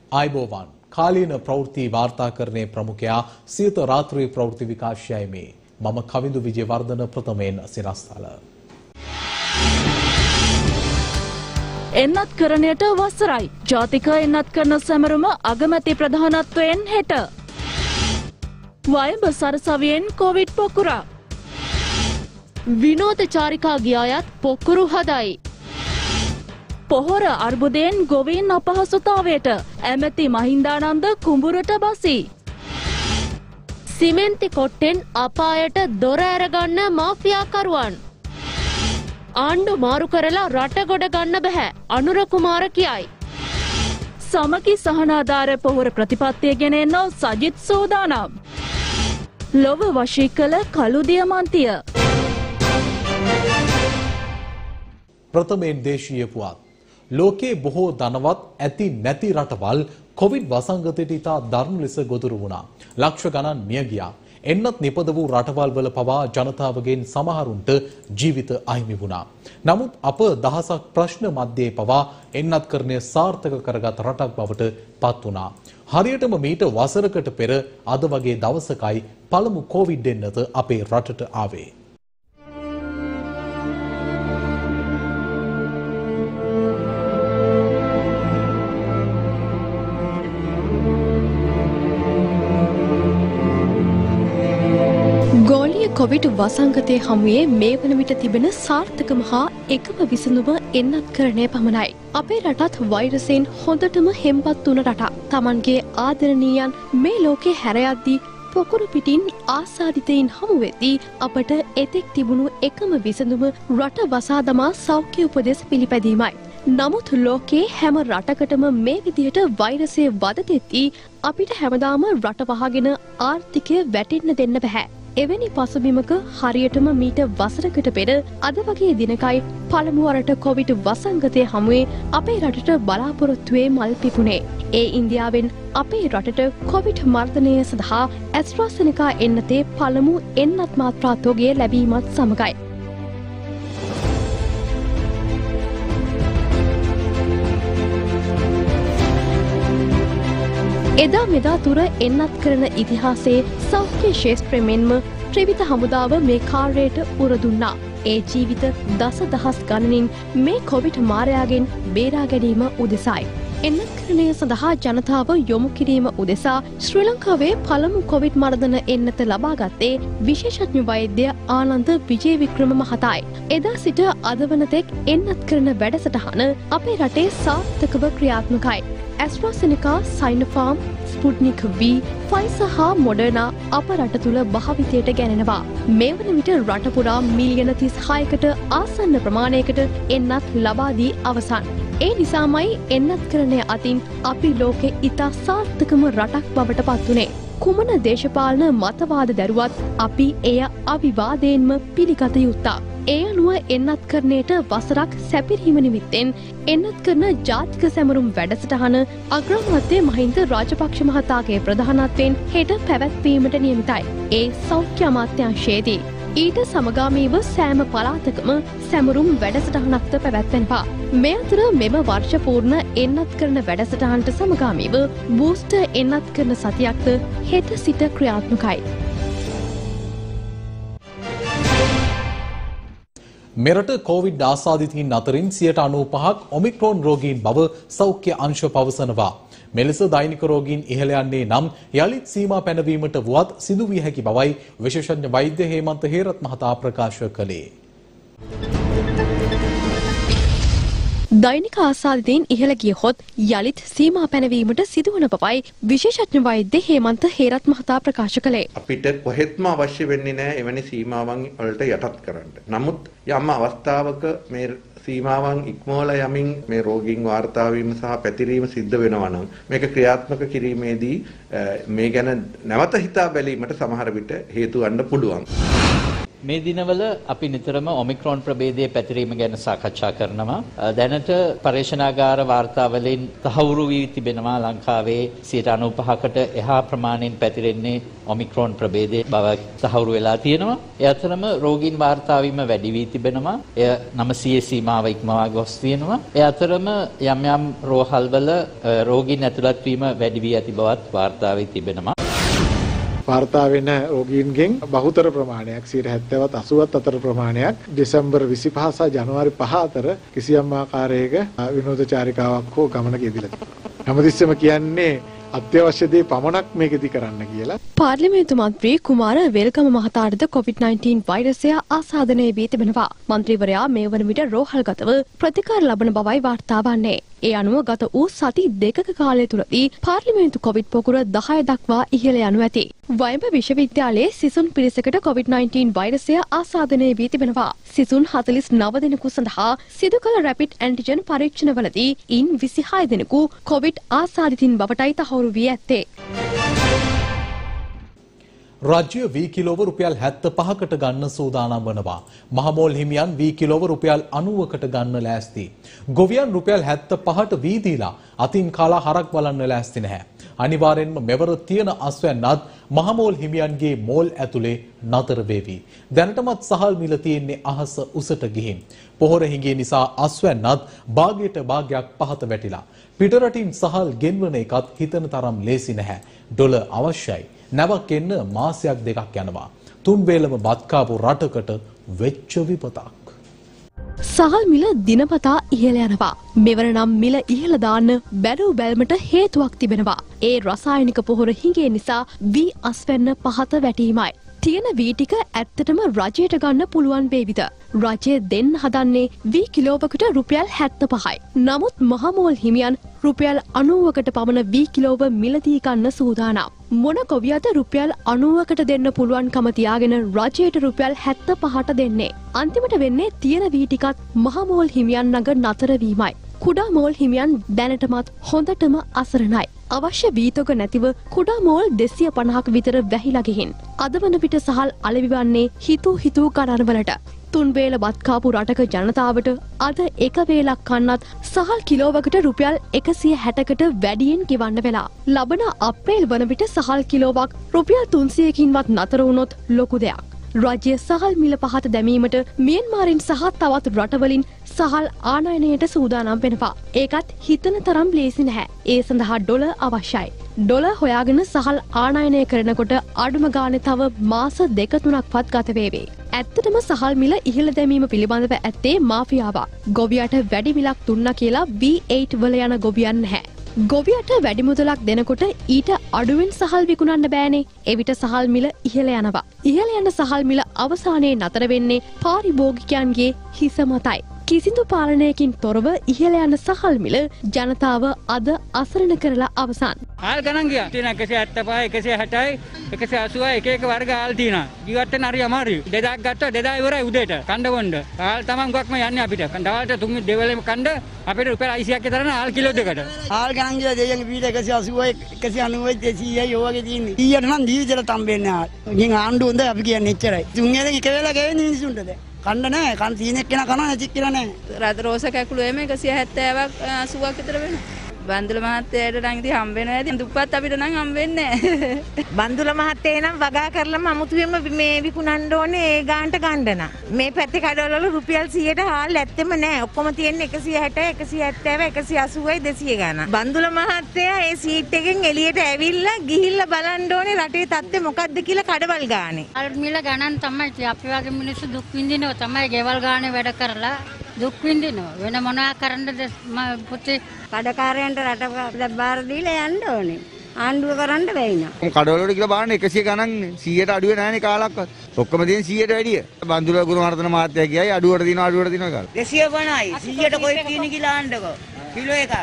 आयबोवान කාලීන ප්‍රවෘත්ති වාර්තාකරණයේ ප්‍රමුඛයා සියත රාත්‍රී ප්‍රවෘත්ති විකාශයයි මේ මම කවිඳු විජේවර්ධන ප්‍රථමයෙන් සිරස්තල. එන්නත් කරණයට වසරයි. ජාතික එන්නත් කරන සැමරුම අගමැති ප්‍රධානත්වයෙන් හෙට. වයඹ සරසවියෙන් කොවිඩ් පොකුරා. විනෝද චාරිකා ගියායත් පොකුරු හදයි. පොහොර අර්බුදයෙන් ගොවීන් අපහසුතාවයට ඇමැති මහින්දානන්ද කුඹුරට බසී. සිමෙන්ති කොට්ටෙන් අපායට දොර ඇරගන්න මාෆියාකරුවන්. ආණ්ඩු මාරු කරලා රට ගොඩ ගන්න බැහැ අනුර කුමාර කියයි. සමගි සහනාධාර පොහොර ප්‍රතිපත්තිය ගෙන එන සජිත් සෝදානම්. ලොව වශී කළ කළු දියමන්තිය. ප්‍රථමයෙන් දේශීය පුවත්. ලෝකයේ බොහෝ ධනවත් ඇති නැති රටවල් කොවිඩ් වසංගතයට ඉතා දරුණු ලෙස ගොදුරු වුණා. ලක්ෂ ගණන් මිය ගියා. එන්නත් නිපද වූ රටවල් වල පවා ජනතාවගෙන් සමහරුන්ට ජීවිත අහිමි වුණා. නමුත් අප දහසක් ප්‍රශ්න මැද්දේ පවා එන්නත්කරණය සාර්ථක කරගත් රටක් බවට පත් වුණා. හරියටම මීට වසරකට පෙර අද වගේ දවසකයි පළමු කොවිඩ් එන්නත අපේ රටට ආවේ. කොවිඩ් වසංගතයේ හමුවේ මේ වන විට තිබෙන සාර්ථකම හා එකම විසඳුම එන්නත්කරණය පමණයි. අපේ රටත් වෛරසයෙන් හොඳටම හෙම්පත් වුණ රටක්. Tamanගේ ආදරණීයන් මේ ලෝකේ හැර යද්දී පොකුරු පිටින් ආසාදිතයින් හමු වෙද්දී අපට එතෙක් තිබුණු එකම විසඳුම රට වසා දමා සෞඛ්‍ය උපදෙස් පිළිපැදීමයි. නමුත් ලෝකයේ හැම රටකටම මේ විදිහට වෛරසය වද දෙද්දී අපිට හැමදාම රට වහගෙන ආර්ථිකය වැටෙන්න දෙන්න බෑ. එවැනි පසුබිමක හරියටම මීට වසරකට පෙර අද වගේ දිනකයි පළමු වරට කොවිඩ් වසංගතය හමුවේ අපේ රටට බලාපොරොත්තුවේ මල් පිපුණේ. ඒ ඉන්දියාවෙන් අපේ රටට කොවිඩ් මර්ධනය සඳහා ඇස්ට්‍රාසෙනිකා එන්නතේ පළමු එන්නත් මාත්‍රාතෝගය ලැබීමත් සමගයි. එදා මෙදා තුර එන්නත් කරන ඉතිහාසයේ සෞඛ්‍ය ක්ෂේත්‍රය මෙන්ම ත්‍රිවිධ හමුදාව මේ කාර්යයට උර දුන්නා. ඒ ජීවිත දසදහස් ගණනින් මේ කොවිඩ් මාරයාගෙන් බේරා ගැනීම උදෙසායි. එන්නත්කරණය සඳහා ජනතාව යොමු කිරීම උදෙසා ශ්‍රී ලංකාවේ පළමු කොවිඩ් මර්ධන එන්නත ලබාගත්තේ විශේෂඥ වෛද්‍ය ආනන්ද විජේවික්‍රම මහතායි. එදා සිට අද වනතෙක් එන්නත් කරන වැඩසටහන අපේ රටේ සාර්ථකව ක්‍රියාත්මකයි. AstraZeneca, Sinopharm, Sputnik V, Pfizer හා මොඩර්නා අප රට තුළ භාවිතයට ගැනෙනවා. මේ වන විට රට පුරා මිලියන 36කට ආසන්න ප්‍රමාණයකට එන්නත් ලබා දී අවසන්. ඒ නිසාමයි එන්නත්කරණය අතින් අපි ලෝකෙ ඉතා සාර්ථකම රටක් බවට පත්වුණේ. කුමන දේශපාලන මතවාද දැරුවත් අපි එය අවිවාදයෙන්ම පිළිගත යුත්තා. ඒ අනුව එන්නත්කරණයට වසරක් සැපිරීම නිමිත්තෙන් එන්නත් කරන ජාතික සැමරුම් වැඩසටහන අග්‍රාමාත්‍ය මහින්ද රාජපක්ෂ මහතාගේ ප්‍රධානත්වයෙන් හෙට පැවැත්වීමට නියමිතයි. ඒ සෞඛ්‍ය අමාත්‍යාංශයේදී. ඊට සමගාමීව සෑම පළාතකම සැමරුම් වැඩසටහනක්ද පැවැත්වෙනවා. මේ අතර මෙම වර්ෂ පූර්ණ එන්නත් කරන වැඩසටහනට සමගාමීව බූස්ටර් එන්නත් කරන සතියක්ද හෙට සිට ක්‍රියාත්මකයි. මෙරට කොවිඩ් ආසාදිතයින් අතරින් 95% ඔමික්‍රෝන් රෝගීන් බව සෞඛ්‍ය අංශ පවසනවා. මෙලෙස දෛනික රෝගීන් ඉහළ යන්නේ නම් යලිත් සීමා පැනවීමට වුවත් සිදු විය හැකි බවයි විශේෂඥ වෛද්‍ය හේමන්ත හේරත් මහතා ප්‍රකාශ කළේ. දෛනික ආසාදිතයින් ඉහළ ගියහොත් යලිත් සීමා පැනවීමට සිදුවන බවයි විශේෂඥ වෛද්‍ය හේමන්ත හේරත් මහතා ප්‍රකාශ කළේ. අපිට කොහෙත්ම අවශ්‍ය වෙන්නේ නැහැ එවැනි සීමාවන් වලට යටත් කරන්න. නමුත් යම් අවස්ථාවක මේ සීමාවන් ඉක්මවලා යමින් මේ රෝගීන් වාර්තා වීම සහ පැතිරීම සිද්ධ වෙනවා නම් මේක ක්‍රියාත්මක කිරීමේදී මේ ගැන නැවත හිතා බැලීමට සමහර විට හේතු ගන්න පුළුවන්. මේ දිනවල අපි නිතරම ඔමික්‍රෝන් ප්‍රභේදයේ පැතිරීම ගැන සාකච්ඡා කරනවා. දැනට පරීක්ෂණාගාර වාර්තාවලින් තහවුරු වී තිබෙනවා ලංකාවේ 95%කට එහා ප්‍රමාණයෙන් පැතිරෙන්නේ ඔමික්‍රෝන් ප්‍රභේදයේ බව තහවුරු වෙලා තියෙනවා. ඒ අතරම රෝගීන් වාර්තා වීම වැඩි වී තිබෙනවා. එය 900 සීමාව ඉක්මවා ගොස් තියෙනවා. ඒ අතරම යම් යම් රෝහල්වල රෝගීන් ඇතුළත් වීම වැඩි වී ඇති බවත් වාර්තා වී තිබෙනවා. වාර්තා වෙන රෝගීන්ගෙන් බහුතර ප්‍රමාණයක් 70ත් 80ත් අතර ප්‍රමාණයක් දෙසැම්බර් 25 සහ ජනවාරි 5 අතර කිසියම් ආකාරයක විනෝද චාරිකාවක් හෝ ගමනක යෙදিলা තිබෙනවා. හැමතිස්සෙම කියන්නේ අත්‍යවශ්‍ය දේ පමණක් මේකෙදි කරන්න කියලා. පාර්ලිමේන්තු මන්ත්‍රී කුමාර වෙල්කම මහතාටද COVID-19 වෛරසය ආසාදනය වී තිබෙනවා. මන්ත්‍රීවරයා මේ වන විට රෝහල්ගතව ප්‍රතිකාර ලබන බවයි වාර්තා වන්නේ. ඒ අනුව ගත වූ සති දෙකක කාලය තුළදී පාර්ලිමේන්තු කොවිඩ් පොකුර 10 දක්වා ඉහළ යනු ඇති. වයඹ විශ්වවිද්‍යාලයේ සිසුන් පිරිසකට COVID-19 වෛරසය ආසාදනය වී තිබෙනවා. සිසුන් 49 දෙනෙකු සඳහා සිදු කළ රැපිඩ් ඇන්ටිජන් පරීක්ෂණවලදී ඉන් 26 දෙනෙකු කොවිඩ් ආසාදිතින් බවටයි තහවුරු වී ඇත්තේ. රාජ්‍ය වී කිලෝව රුපියල් 75කට ගන්න සූදානම් වනවා. මහමෝල් හිමියන් වී කිලෝව රුපියල් 90කට ගන්න ලෑස්ති. ගොවියන් රුපියල් 75ට වී දීලා අතින් කාලා හරක් බලන්න ලෑස්ති නැහැ. අනිවාර්යෙන්ම මෙවර තියෙන අස්වැන්නත් මහමෝල් හිමියන්ගේ මෝල් ඇතුලේ නතර වේවි. දැනටමත් සහල් මිල තියෙන්නේ අහස උසට ගිහින්. පොහොර හිඟේ නිසා අස්වැන්නත් භාගයට භාගයක් පහත වැටිලා. පිටරටින් සහල් ගෙන්වන එකත් හිතන තරම් ලේසි නැහැ. ඩොලර් අවශ්‍යයි. නැවක් එන්න මාසයක් දෙකක් යනවා. තුන් වේලම බත් කාපු රටකට වෙච්ච විපතක්. සහල් මිල දිනපතා ඉහළ යනවා. මෙවර නම් මිල ඉහළ දාන්න බැලූ බැල්මට හේතුවක් තිබෙනවා. ඒ රසායනික පොහොර හිඟේ නිසා වී අස්වැන්න පහත වැටීමයි. තියෙන වී ටික ඇත්තටම රජයට ගන්න පුළුවන් වේවිද? රජය දෙන්න හදන්නේ වී කිලෝවකට රුපියල් 75යි. නමුත් මහමෝල් හිමියන් රුපියල් 90කට පමණ වී කිලෝව මිලදී ගන්න සූදානම්. මොන ගොවියද රුපියල් 90කට දෙන්න පුළුවන්කම තියාගෙන රජයට රුපියල් 75ට දෙන්නේ. අන්තිමට වෙන්නේ තියෙන වී ටිකත් මහමෝල් හිමියන් ළඟ නතර වීමයි. කුඩා මෝල් හිමියන් දැනටමත් හොඳටම අසරණයි. අවශ්‍ය වීතොග නැතිව කුඩා මෝල් 250ක විතර වැහිලා ගිහින් අද වන විට සහල් අලෙවිවන්නේ හිතූ ගණන්වලට. තුන් වේල බත් කාපු රටක ජනතාවට අද එක වේලක් කන්නත් සහල් කිලෝවකට රුපියල් 160කට වැඩියෙන් ගෙවන්න වෙලා. ලබන අප්‍රේල් වන විට සහල් කිලෝවක් රුපියල් 300කින්වත් නතර වුණොත් ලොකු දෙයක්. රජය සහල් මිල පහත දැමීමට මියන්මාරින් සහ තවත් රටවලින් සහල් ආනයනයට සූදානම් වෙනවා. ඒකත් හිතන තරම් ලේසි නැහැ. ඒ සඳහා ඩොලර් අවශ්‍යයි. ඩොලර් හොයාගෙන සහල් ආනයනය කරනකොට අඩුම ගානේ තව මාස 2-3ක්වත් ගත වේවි. ඇත්තටම සහල් මිල ඉහළ දැමීම පිළිබඳව ඇත්තේ මාෆියාවක්. ගොවියට වැඩි මිලක් දුන්නා කියලා V8 වල යන ගොවියන් නැහැ. ගොවියට වැඩි මුදලක් දෙනකොට ඊට අඩුවෙන් සහල් විකුණන්න බෑනේ. එවිට සහල් මිල ඉහළ යනවා. ඉහළ යන සහල් මිල අවසානයේ නතර වෙන්නේ පාරිභෝගිකයන්ගේ හිස මතයි. කිසිදු පාලනයකින් තොරව ඉහළ යන සහල් මිල ජනතාව අද අසරණ කරලා අවසන්. ආල් ගණන් ගියා. තියෙන 175, 160යි, 180යි එක එක වර්ග ආල් තියෙනවා. ජීවත් වෙන්න හරි අමාරුයි. 2000ක් ගත්තා 2000 ඉවරයි උදේට. කණ්ඩ බොණ්ඩ. ආල් තමන් ගොක්ම යන්නේ අපිට. දවල්ට තුන් දෙවලෙම කණ්ඩ අපිට රුපියල් 80ක් විතරන ආල් කිලෝ දෙකට. ආල් ගණන් ගියා දෙයියන්ගේ පීට 180යි, 190යි, 200යි ඔයගේ තියෙන්නේ. ඊයට නම් ජීවිතේට තම්බෙන්නේ ආල්. ඉතින් ආණ්ඩු හොඳ අපි කියන්නේ එච්චරයි. තුන් වේලෙන් එක වේලා ගෙවෙන්නේ මිනිසුන්ට දැන්. කන්න නැහැ. කන් තීනෙක් කෙනා කනවා නැති කියලා නැහැ. රද රෝස කැකුළු එමෙ 170ක් 80ක් විතර වෙනවා. බන්දුල මහත්තයාට නම් ඉතින් හම්බ වෙනවා. ඉතින් දුප්පත් අපිට නම් හම්බ වෙන්නේ නැහැ. බන්දුල මහත්තයා නම් වගා කරලම අමුතුවෙම මේ විකුණන්න ඕනේ ඒ ගානට ගන්න. මේ පැත්තේ කඩවල රුපියල් 100ට හාල් ඇත්තෙම නැහැ. ඔක්කොම තියෙන්නේ 160යි, 170යි, 180යි, 200 ගාන. බන්දුල මහත්තයා ඒ සීට් එකෙන් එළියට ඇවිල්ලා ගිහිල්ලා බලන්න ඕනේ රටේ තත්ත්වය මොකද්ද කියලා කඩවල් ගානේ. අර මිල ගණන් තමයි අපි වගේ මිනිස්සු දුක් විඳිනව තමයි ගෙවල් ගානේ වැඩ කරලා දුක් විඳිනවා. වෙන මොනවා කරන්නද පුතේ? කඩකාරයන්ට රට බාර දීලා යන්න ඕනේ. ආණ්ඩුව කරන්න බැයි නා. කඩවල වල කියලා බලන්න 100 ගණන් 100ට අඩුවේ නැහැනේ කාලක්වත්. ඔක්කොම තියෙන 100ට වැඩිය. බන්දුල ගුණවර්ධන මහත්තයා කියයි අඩුවට දිනවා කියලා. 250යි 100ට කොයි තියෙන කියලා ආණ්ඩකෝ. කිලෝ එකක්.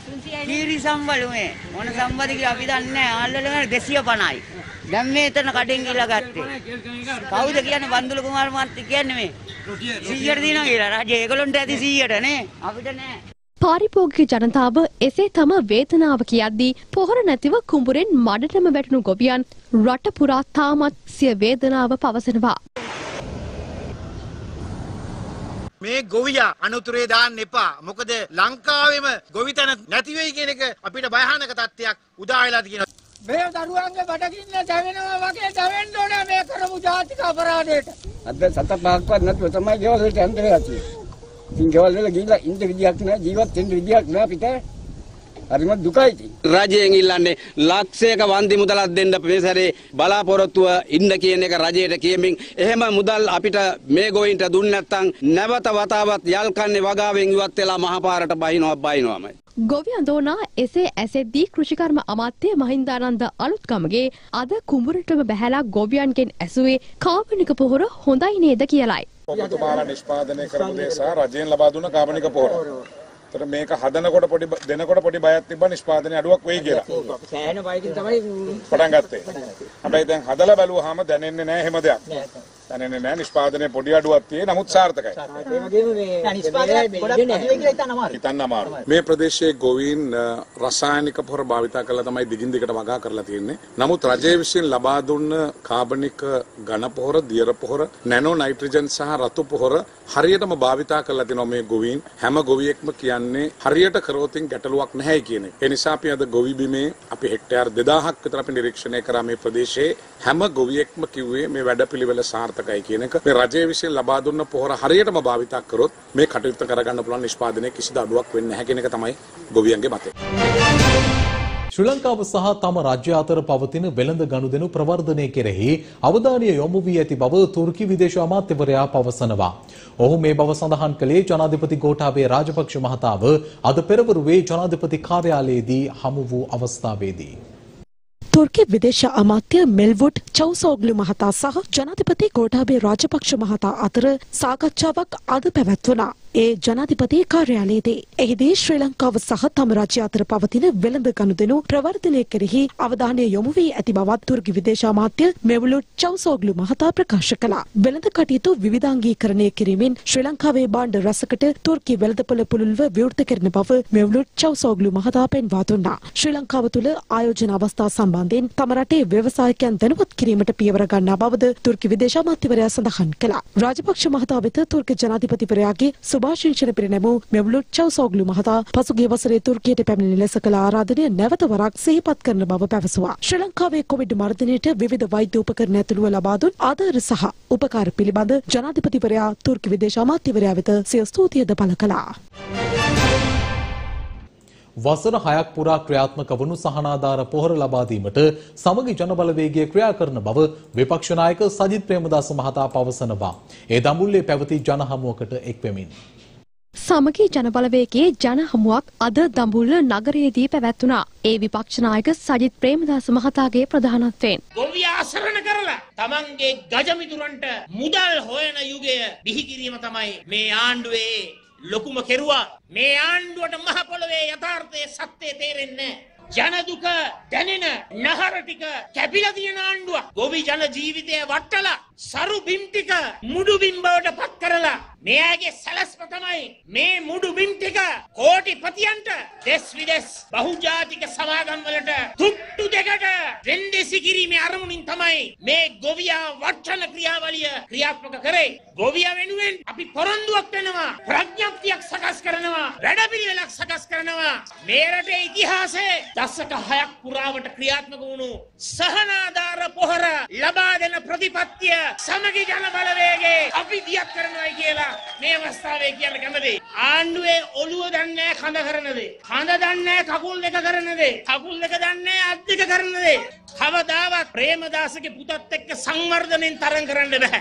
කීරි සම්වලුනේ. මොන සම්බන්ධ කියලා අපි දන්නේ නැහැ. ආල්වල 250යි. දැන් මේ එතන කඩෙන් ගිහලා ගත්තේ. කවුද කියන්නේ බන්දුල කුමාර මහත්තයා කියන්නේ මේ? 100ට දිනවා කියලා. රජය ඒගොල්ලන්ට ඇති 100ට නේ. අපිට නෑ. පාරිභෝගික ජනතාව එසේ තම වේදනාව කියද්දී පොහොර නැතිව කුඹුරෙන් මඩටම වැටුණු ගොවියන් රට පුරා තාමත් සිය වේදනාව පවසනවා. මේ ගොවියා අනුතරේ දාන්න එපා. මොකද ලංකාවේම ගොවිතැන නැති වෙයි කියන එක අපිට භයානක තත්ත්වයක් උදා වෙලා තියෙනවා. මේ දරුවන්ගේ බඩගින්න දැවෙනවා වගේ දැවෙන්න ඕනේ මේ කරමු ජාතික අපරාධයට. අද 7-5ක්වත් නැතුව තමයි ගෙවල් වලට යන්න වෙලා තියෙන්නේ. ඉතින් ගෙවල් වල ගිහිල්ලා ඉන්න විදියක් නෑ, ජීවත් වෙන්න විදියක් නෑ අපිට. හරිම දුකයි ඉතින්. රජයෙන් ඉල්ලන්නේ ලක්ෂයක වන්දි මුදලක් දෙන්න මේ සැරේ බලාපොරොත්තුව ඉන්න කියන එක රජයට කියමින් එහෙම මුදල් අපිට මේ ගෝයින්ට දුන්නේ නැත්නම් නැවත වතාවත් යල් කන්නේ වගාවෙන් ඉවත් වෙලා මහපාරට බහිනවමයි. ගොවි අඳෝනා එසේ ඇසෙද්දී කෘෂිකර්ම අමාත්‍ය මහින්දානන්ද අලුත්ගමගේ අද කුඹුරටම බැහැලා ගොවියන්ගෙන් ඇසුවේ කාබනික පොහොර හොඳයි නේද කියලයි. ඔබතුමාලා නිෂ්පාදනය කරපු දේ සහ රජයෙන් ලබා දුන්න කාබනික පොහොර. ඒතර මේක හදනකොට පොඩි දෙනකොට පොඩි බයක් තිබ්බා නිෂ්පාදනයේ අඩුවක් වෙයි කියලා. සෑහෙන බයකින් තමයි පටන් ගත්තේ. හැබැයි දැන් හදලා බැලුවාම දැනෙන්නේ නැහැ හැම දෙයක්. දැනෙන්නේ නැහැ නිෂ්පාදනයේ පොඩි අඩුවක් තියෙයි නමුත් සාර්ථකයි. ඒ වගේම මේ නිෂ්පාදනය ගොඩක් නැති වෙයි කියලා හිතන්න අමාරුයි. මේ ප්‍රදේශයේ ගොවීන් රසායනික පොහොර භාවිත කරලා තමයි දිගින් දිගට වගා කරලා තියෙන්නේ. නමුත් රජය විසින් ලබා දුන්න කාබනික ඝන පොහොර, දියර පොහොර, නැනෝ නයිට්‍රජන් සහ රතු පොහොර හරියටම භාවිත කරලා තිනවා මේ ගොවීන්. හැම ගොවියෙක්ම කියන්නේ හරියට කරොතින් ගැටලුවක් නැහැ කියන එක. ඒ නිසා අපි අද ගොවි බිමේ අපි හෙක්ටයාර් 2000ක් විතර අපි නිරීක්ෂණය කරා මේ ප්‍රදේශයේ හැම ගොවියෙක්ම කිව්වේ මේ වැඩපිළිවෙල සාර්ථකයි කියන එක. මේ රජය විසින් ලබා දුන්න පොහොර හරියටම භාවිත කරොත් මේ කටයුත්ත කරගන්න පුළුවන් නිෂ්පාදනයේ කිසිදු අඩුවක් වෙන්නේ නැහැ කියන එක තමයි ගොවියන්ගේ මතය. ශ්‍රී ලංකාව සහ තම රාජ්‍ය අතර පවතින වෙළඳ ගනුදෙනු ප්‍රවර්ධනය කෙරෙහි අවධානය යොමු වී ඇති බව තුර්කි විදේශ අමාත්‍යවරයා පවසනවා. ඔහු මේ බව සඳහන් කළේ ජනාධිපති ගෝඨාභය රාජපක්ෂ මහතාව අද පෙරවරුවේ ජනාධිපති කාර්යාලයේදී හමු වූ අවස්ථාවේදී තුර්කි විදේශ අමාත්‍ය මෙල්වුඩ් චවුසෝග්ලු මහතා සහ ජනාධිපති ගෝඨාභය රාජපක්ෂ මහතා අතර සාකච්ඡාවක් අද පැවැත්වුණා. ඒ ජනාධිපති කාර්යාලයේදී එහිදී ශ්‍රී ලංකාව සහ තම රාජ්‍ය අතර පවතින වෙළඳ ගනුදෙනු ප්‍රවර්ධනය කෙරෙහි අවධානය යොමු වී ඇති බවත් තුර්කි විදේශ අමාත්‍ය මෙව්ලුඩ් චවුසෝග්ලු මහතා ප්‍රකාශ කළා. වෙළඳ කටයුතු විවිධාංගීකරණය කිරීමෙන් ශ්‍රී ලංකාවේ භාණ්ඩ රසකට තුර්කි වෙළඳපොළ පුළුල්ව විවෘත කරන බව මෙව්ලුඩ් චවුසෝග්ලු මහතා පෙන්වා දුන්නා. ශ්‍රී ලංකාව තුළ ආයෝජන අවස්ථා සම්බන්ධයෙන් තම රටේ ව්‍යවසායකයන් දැනුවත් කිරීමට පියවර ගන්නා බවද තුර්කි විදේශ අමාත්‍යවරයා සඳහන් කළා. රාජපක්ෂ මහතා වෙත තුර්කි ජනාධිපතිවරයාගේ සුභාශිංසන පිරිනැමූ මෙව්ලුඩ් චවුසෝග්ලු මහතා පසුගිය වසරේ තුර්කියට පැමිණෙන ලෙස කළ ආරාධනය නැවත වරක් සිහිපත් කරන බව පැවසුවා. ශ්‍රී ලංකාවේ කොවිඩ් මර්ධනයට විවිධ වෛද්‍ය උපකරණ ඇතුළුව ලබා දුන් ආධාර සහ උපකාර පිළිබඳ ජනාධිපතිවරයා තුර්කි විදේශ අමාත්‍යවරයා වෙත සිය ස්තුතියද පළ කළා. වසර 6ක් පුරා ක්‍රියාත්මක වුණු සහනාධාර පොහොර ලබා දීමට සමගි ජනබලවේගය ක්‍රියා කරන බව විපක්ෂ නායක සජිත් ප්‍රේමදාස මහතා පවසනවා. ඒ දඹුල්ලේ පැවති ජනහමුවකට එක්වෙමින් සමගි ජනබලවේගයේ ජනහමුවක් අද දඹුල්ල නගරයේදී පැවැත්වුණා. ඒ විපක්ෂ නායක සජිත් ප්‍රේමදාස මහතාගේ ප්‍රධානත්වයෙන් ගොවියා අසරණ කරලා තමන්ගේ ගජමිතුරන්ට මුදල් හොයන යුගය බිහි කිරීම තමයි මේ ආණ්ඩුවේ ලොකුම කෙරුවා. මේ ආණ්ඩුවට මහ පොළවේ යථාර්ථයේ සත්‍යය තේරෙන්නේ ජන දුක දැනෙන නහර ටික කැපිලා තියෙන ආණ්ඩුවක්. ගොවි ජන ජීවිතය වටලා සරු බිම් ටික මුඩු බිම් බවට පත් කරලා මෙයාගේ සැලැස්ම තමයි මේ මුඩු බිම් ටික කෝටිපතියන්ට දෙස් විදෙස් බහුජාතික සමාගම් වලට තුට්ටු දෙකට වෙන්දෙසි කිරීමේ අරමුණින් තමයි මේ ගොවියා වටන ක්‍රියාවලිය ක්‍රියාත්මක කරේ. ගොවියා වෙනුවෙන් අපි පොරොන්දුවක් වෙනවා, ප්‍රඥප්තියක් සකස් කරනවා, වැඩපිළිවෙලක් සකස් කරනවා. මේ රටේ ඉතිහාසයේ දශක 6ක් පුරාවට ක්‍රියාත්මක වුණු සහනාධාර පොහොර ලබා දෙන ප්‍රතිපත්තිය සමගි ජන බලවේගයේ අපි දියත් කරනවායි කියලා මේ අවස්ථාවේ කියන්න කැමතියි. ආණ්ඩුවේ ඔළුව දන්නේ කඳ කරන දේ. කඳ දන්නේ කකුල් දෙක කරන දේ. කකුල් දෙක දන්නේ අත් දෙක කරන දේ. කවදාවත් ප්‍රේමදාසගේ පුතත් එක්ක සංවර්ධනෙන් තරම් කරන්න බෑ.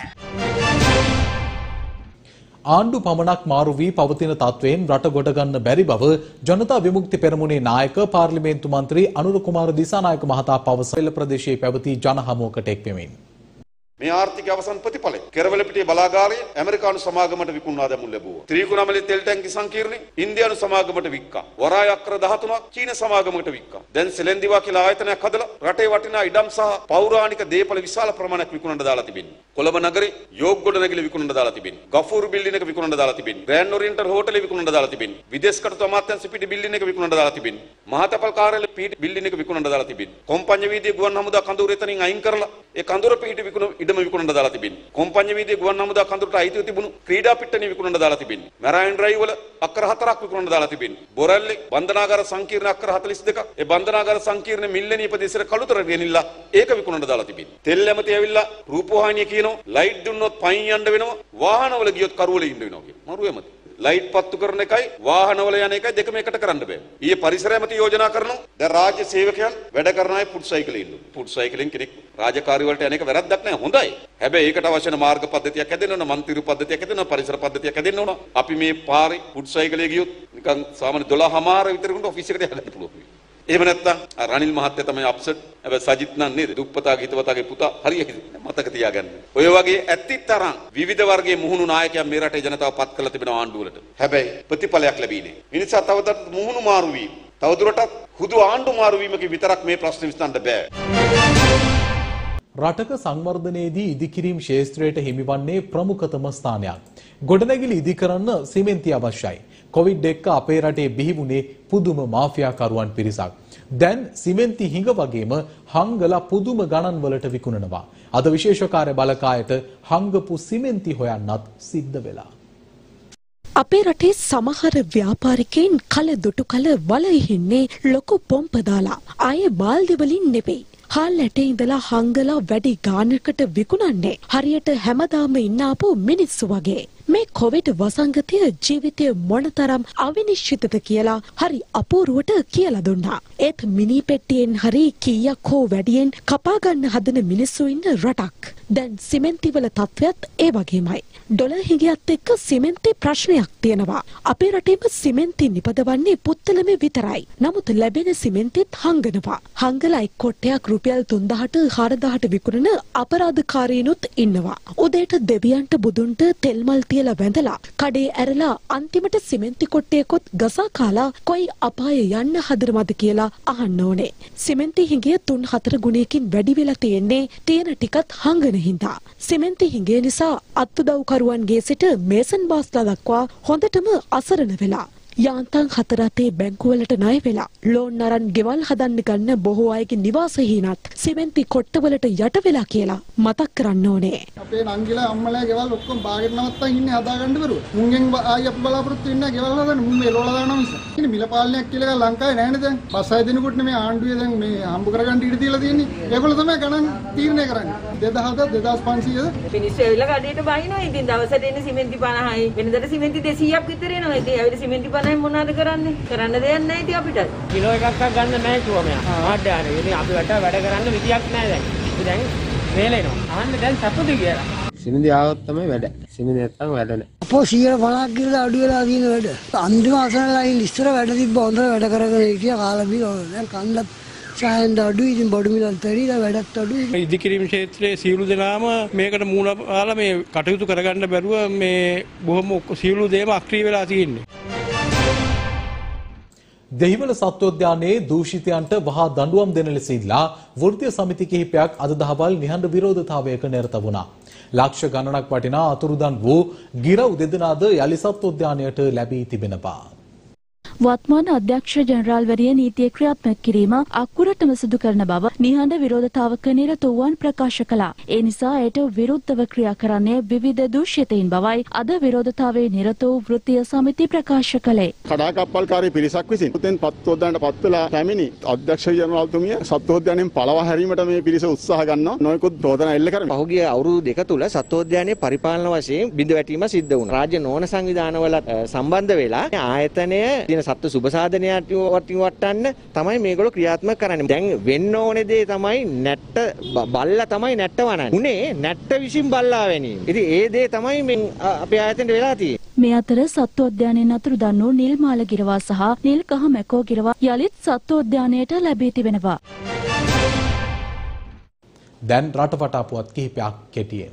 ආණ්ඩු පමණක් මාරු වී පවතින තත්වයෙන් රට ගොඩ ගන්න බැරි බව ජනතා විමුක්ති පෙරමුණේ නායක පාර්ලිමේන්තු මන්ත්‍රී අනුර කුමාර දිසානායක මහතා පවසන ප්‍රදේශයේ පැවති ජනහමුවකට එක්වෙමින් මේ ආර්ථික අවසන් ප්‍රතිඵලය කෙරවලපිටිය බලාගාරය ඇමරිකානු සමාගමට විකුණා දැමුම් ලැබුවා. ත්‍රිකුණාමලේ තෙල් ටැංකි සංකීර්ණය ඉන්දියානු සමාගමට වික්කා. වරාය අක්කර 13ක් චීන සමාගමකට වික්කා. දැන් සෙලෙන්දිවා කියලා ආයතනයක් හදලා රටේ වටිනා ඉඩම් සහ පෞරාණික දේපල විශාල ප්‍රමාණයක් විකුණන්න දාලා තිබෙනවා. කොළඹ නගරේ යෝග්ගොඩ නැගිලි විකුණන්න දාලා තිබෙනවා. ගෆූර් බිල්ඩින් එක විකුණන්න දාලා තිබෙනවා. ග්‍රෑන්ඩ් ඔරියන්ටල් හෝටලේ විකුණන්න දාලා තිබෙනවා. විදේශ කටයුතු අමාත්‍යාංශ පිටි බිල්ඩින් එක විකුණන්න දාලා තිබෙනවා. මහතපල් කාර්යාලය පීඨ බිල්ඩින් එක විකුණන්න දාලා තිබෙන්නේ. කොම්පඤ්ඤ වීදියේ ගුවන් හමුදා කඳවුර එතනින් අයින් කරලා ඒ කඳවුර පීඨ ඉඩම විකුණන්න දාලා තිබෙන්නේ. කොම්පඤ්ඤ වීදියේ ගුවන් හමුදා කඳවුරට අයිතිව තිබුණු ක්‍රීඩා පිට්ටනිය විකුණන්න දාලා තිබෙන්නේ. මැරයින් ඩ්‍රයිව් වල අක්කර 4ක් විකුණන්න දාලා තිබෙන්නේ. බොරැල්ලේ බන්ධනාගාර සංකීර්ණ අක්කර 42ක්. ඒ බන්ධනාගාර සංකීර්ණ මිල්ලෙනී ප්‍රදේශයට කළුතර ගෙනිලා ඒක විකුණන්න දාලා තිබෙන්නේ. තෙල් ඇමති ඇවිල්ලා රූපවාහිනිය කියනවා ලයිට් දුන්නොත් පයින් යන්න වෙනවා. වාහනවල ගියොත් කරුවල ඉන්න වෙනවා කියන. මරු ඇමති. ලයිට් පත්තු කරන එකයි වාහනවල යන එකයි දෙකම එකට කරන්න බෑ. ඊයේ පරිසර ඇමති යෝජනා කරනවා. දැන් රාජ්‍ය සේවකයන් වැඩ කරන අය ෆුඩ් සයිකලේ ඉන්නවා. ෆුඩ් සයිකලෙන් කෙනෙක් රාජකාරී වලට යන එක වැරද්දක් නෑ හොඳයි. හැබැයි ඒකට අවශ්‍ය වෙන මාර්ග පද්ධතියක් හැදෙන්න ඕන, මන්තිරු පද්ධතියක් හැදෙන්න ඕන, පරිසර පද්ධතියක් හැදෙන්න ඕන. අපි මේ පාරේ ෆුඩ් සයිකලේ ගියොත් නිකන් සාමාන්‍ය 12:00 විතර වුණොත් ඔෆිස් එකට යන්න පුළුවන්. එහෙම නැත්නම් රනිල් මහත්තයා තමයි අප්සෙට්. හැබැයි සජිත් නම් නේද? දුප්පතාගේ හිතවතාගේ පුතා හරියට මතක තියාගන්න. ඔය වගේ ඇත්තිතරම් විවිධ වර්ගයේ මුහුණු නායකයන් මේ රටේ ජනතාව පත් කරලා තිබෙනවා ආණ්ඩුවලට. හැබැයි ප්‍රතිඵලයක් ලැබීනේ. මිනිසා තවදුරටත් මුහුණු මාරු වීම. තවදුරටත් හුදු ආණ්ඩු මාරු වීමකින් විතරක් මේ ප්‍රශ්නේ විසඳන්න බෑ. රටක සංවර්ධනයේදී ඉදිකිරීම් ක්ෂේත්‍රයට හිමිවන්නේ ප්‍රමුඛතම ස්ථානයක්. ගොඩනැගිලි ඉදිකරන්න සිමෙන්ති අවශ්‍යයි. කොවිඩ් එක්ක අපේ රටේ බිහිවුණේ පුදුම මාෆියාකරුවන් පිරිසක්. දැන් සිමෙන්ති හිඟ වගේම හංගලා පුදුම ගණන් වලට විකුණනවා. අද විශේෂ කාර්ය බලකායට හංගපු සිමෙන්ති හොයන්නත් සිද්ධ වෙලා. අපේ රටේ සමහර ව්‍යාපාරිකයින් කල දුටු කල වලහින්නේ ලොකු පොම්ප දාලා ආයේ බාල්දි වලින් නෙවෙයි. හාල් ඇටේ ඉඳලා හංගලා වැඩි ගානකට විකුණන්නේ හරියට හැමදාම ඉන්න ආපු මිනිස්සු වගේ. මේ කොවිඩ් වසංගතය ජීවිතය මොනතරම් අවිනිශ්චිතද කියලා හරි අපූර්වට කියලා දුන්නා. ඒත් මිනි පෙට්ටියෙන් හරි කීයක් හෝ වැඩියෙන් කපා ගන්න හදන මිනිස්සු ඉන්න රටක්. දැන් සිමෙන්ති වල තත්ත්වයත් ඒ වගේමයි. ඩොලර් හිඟයත් එක්ක සිමෙන්ති ප්‍රශ්නයක් තියෙනවා. අපේ රටේම සිමෙන්ති නිපදවන්නේ පුත්තලම විතරයි. නමුත් ලැබෙන සිමෙන්තිත් හංගනවා. හංගලා එක් කොටයක් රුපියල් 3000ට 4000ට විකුණන අපරාධකාරීනුත් ඉන්නවා. උදේට දෙවියන්ට බුදුන්ට තෙල් මල් තියලා වැඳලා කඩේ ඇරලා අන්තිමට සිමෙන්ති කොට්ටයකොත් ගසා කාලා කොයි අපාය යන්න හදනවද කියලා අහන්න ඕනේ. සිමෙන්ති හිඟය 3-4 ගුණයකින් වැඩි වෙලා තියෙන්නේ තියෙන ටිකත් හංගන හින්දා. සිමෙන්ති හිඟය නිසා අත්උදව්කරුවන්ගේ සිට මේසන් බාස්ලා දක්වා හොඳටම අසරණ වෙලා. යාන්තම් 4 බැංකුවලට ණය වෙලා ලෝන් අරන් ගෙවල් හදන්න ගන්න බොහෝ අයගේ නිවාසහීනත් සිමෙන්ති කොට්ටවලට යට වෙලා කියලා මතක් කරන්න ඕනේ. අපේ නංගිලා අම්මලා ගෙවල් ඔක්කොම බාගෙට නවත්තන් ඉන්නේ හදාගන්න බැරුව. මුංගෙන් ආයි අපි බලාපොරොත්තු වෙන්නේ ගෙවල් හදන්න මුන් මේ ලෝලා දානවා මිස. ඉතින් මිල පාලනයක් කියලා එකක් ලංකාවේ නැහැ නේද දැන්. 5-6 දිනකට මේ ආණ්ඩුවේ දැන් මේ හම්බ කරගන්න ඉඩ දීලා තියෙන්නේ. ඒගොල්ලෝ තමයි ගණන් තීරණය කරන්නේ. 2000ද 2500ද මිනිස්සු ඇවිල්ලා කඩේට බහිනවා. ඉතින් දවසට එන්නේ සිමෙන්ති 50යි. වෙනදට සිමෙන්ති 200ක් විතර එනවා. ඉතින් ඇවිල්ලා සිමෙන්ති 50යි මොනවද කරන්නේ? කරන්න දෙයක් නැහැ ඉතින් අපිට. කිලෝ එකක් ගන්න නැහැ කිව්වා මෙයා. ආඩ්ඩානේ. ඉතින් අපි වැඩ කරන්න විදියක් නැහැ දැන්. ඉතින් දැන් වේලෙනවා. අහන්න දැන් සතුටු කියලා. සිමෙන්ති ආවොත් තමයි වැඩ. සිමෙන්ති නැත්තම් වැඩ නැහැ. අපෝ 150ක් ගිහලා අඩු වෙලා තියෙන වැඩ. අන්තිම අසනලා ඉස්සර වැඩ තිබ්බ හොඳ වැඩ කරගෙන හිටියා කාලා බීලා. දැන් කන්ද සායන් අඩුයි ඉතින් බඩු මිලත් වැඩිලා වැඩත් අඩුයි. ඉදිකිරීම ක්ෂේත්‍රයේ සියලු දෙනාම මේකට මූල පාලා මේ කටයුතු කරගන්න බැරුව මේ බොහොම සියලු දේම අක්‍රිය වෙලා තියෙන්නේ. දෙහිවල සත්වෝද්‍යානයේ දූෂිතයන්ට වහා දඬුවම් දෙන ලෙස ඉල්ලා වෘත්තීය සමිති කිහිපයක් අද දහවල් නිහඬ විරෝධතාවයක නිරත වුණා. ලක්ෂ ගණනක් වටිනා අතුරුදන් වූ ගිරව් දෙදෙනාද යලි සත්වෝද්‍යානයට ලැබී තිබෙනවා. වත්මාන අධ්‍යක්ෂ ජනරාල්වරිය නීතිය ක්‍රියාත්මක කිරීම අකුරටම සිදු කරන බව නිහඬ විරෝධතාවක නිරත වූවන් ප්‍රකාශ කළා. ඒ නිසා එයට විරුද්ධව ක්‍රියා කරන්නේ විවිධ දූෂිතයින් බවයි අද විරෝධතාවයේ නිරත වූ වෘත්තීය සමිති ප්‍රකාශ කළේ. කඩාකප්පල්කාරී පිරිසක් විසින් උතෙන් පත්වෝද්‍යානට පත් වෙලා පැමිණි අධ්‍යක්ෂ ජනරාල්තුමිය සත්වෝද්‍යානයෙන් පළවා හැරීමට මේ පිරිස උත්සාහ ගන්නවා. නොයෙකුත් චෝදනා එල්ල කරනවා. පහුගිය අවුරුදු දෙක තුල සත්වෝද්‍යානයේ පරිපාලන වශයෙන් බිඳ වැටීම සිද්ධ වුණා. රාජ්‍ය නොවන සංවිධානවල සම්බන්ධ වෙලා ආයතනය සත්ව සුබ සාධනයට වටන්න තමයි මේගොල්ලෝ ක්‍රියාත්මක කරන්නේ. දැන් වෙන්න ඕනේ දේ තමයි නැට්ට බල්ලා තමයි නැට්ට වනන්නේ. උනේ නැට්ට විසින් බල්ලා වැනීම. ඉතින් ඒ දේ තමයි මේ අපේ ආයතනයේ වෙලා තියෙන්නේ. මේ අතර සත්වෝද්‍යානයෙන් අතුරුදන් වූ නිල් මාල ගිරවා සහ නිල් කහ මැකෝ ගිරවා යලිත් සත්වෝද්‍යානයට ලැබී තිබෙනවා. දැන් රටවටා පුවත් කිහිපයක් කෙටියෙන්.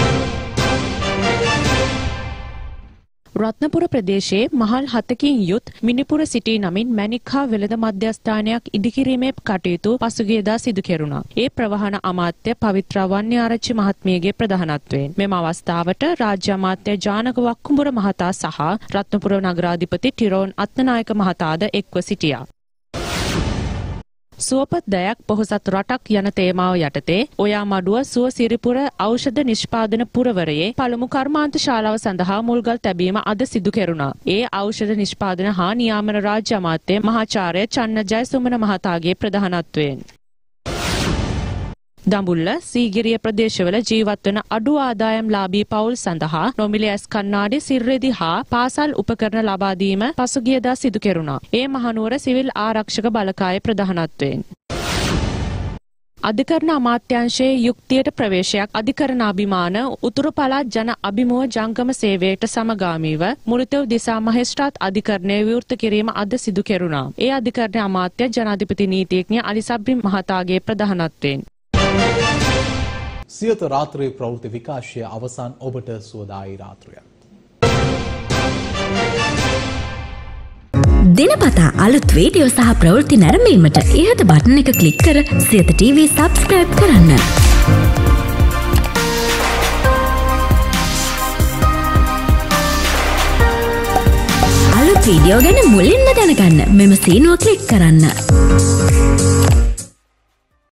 රත්නපුර ප්‍රදේශයේ මහල් 7කින් යුත් මිනිපුර සිටි නමින් මැණික් හා වෙළඳ මධ්‍යස්ථානයක් ඉදිකිරීමේ කටයුතු පසුගියදා සිදු කෙරුණා. ඒ ප්‍රවහන අමාත්‍ය පවිත්‍රා වන්‍යාරච්චි මහත්මියගේ ප්‍රධානත්වයෙන් මෙම අවස්ථාවට රාජ්‍ය අමාත්‍ය ජානක වක්කුඹුර මහතා සහ රත්නපුර නගරාධිපති ටිරෝන් අත්නායක මහතාද එක්ව සිටියා. සුවපත් දයක් පොහොසත් රටක් යන තේමාව යටතේ ඔයා මඩුව සුව සිරිපුර ඖෂධ නිෂ්පාදන පුරවරයේ පළමු කර්මාන්ත ශාලාව සඳහා මුල්ගල් තැබීම අද සිදු කෙරුණා. ඒ ඖෂධ නිෂ්පාදන හා නියාමන රාජ්‍ය අමාත්‍ය මහාචාර්ය චන්න ජයසුමන මහතාගේ ප්‍රධානත්වයෙන් දඹුල්ල සීගිරිය ප්‍රදේශවල ජීවත් වන අඩු ආදායම් ලාභී පවුල් සඳහා නොමිලේ ඇස් කණ්ණාඩි සිර්රෙදි හා පාසල් උපකරණ ලබා දීම පසුගියදා සිදු කෙරුණා. ඒ මහනුවර සිවිල් ආරක්ෂක බලකායේ ප්‍රධානත්වයෙන් අධිකරණ අමාත්‍යාංශයේ යුක්තියට ප්‍රවේශයක් අධිකරණාභිමාන උතුරු පළාත් ජන අභිමුව ජංගම සේවයට සමගාමීව මුරිතෙව් දිසා මහේස්ත්‍රාත් අධිකරණය විවෘත කිරීම අද සිදු කෙරුණා. ඒ අධිකරණ අමාත්‍ය ජනාධිපති නීතිඥ අලි සබ්රි මහතාගේ ප්‍රධානත්වයෙන් සියත රාත්‍රී ප්‍රවෘත්ති විකාශය අවසන්. ඔබට සුවදායි රාත්‍රියක්. දිනපතා අලුත් වීඩියෝ සහ ප්‍රවෘත්ති නැරඹීමට ඉහත බටන් එක ක්ලික් කර සියත TV සබ්ස්ක්‍රයිබ් කරන්න. අලුත් වීඩියෝ ගැන මුලින්ම දැනගන්න මෙම සීනුව ක්ලික් කරන්න.